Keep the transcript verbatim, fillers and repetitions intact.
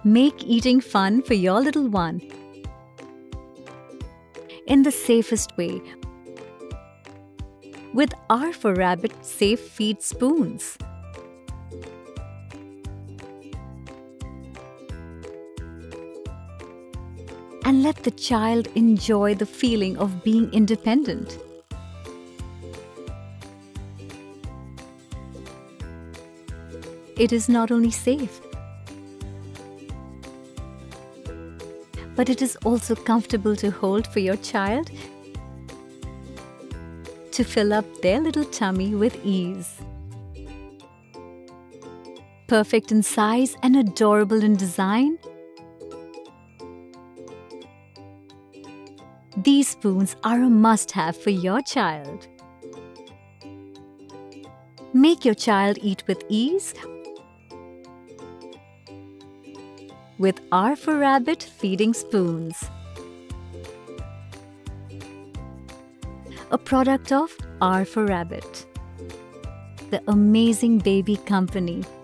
Make eating fun for your little one in the safest way with R for Rabbit Safe Feed Spoons. And let the child enjoy the feeling of being independent. It is not only safe, but it is also comfortable to hold for your child to fill up their little tummy with ease. Perfect in size and adorable in design, these spoons are a must-have for your child. Make your child eat with ease with R for Rabbit feeding spoons. A product of R for Rabbit, the amazing baby company.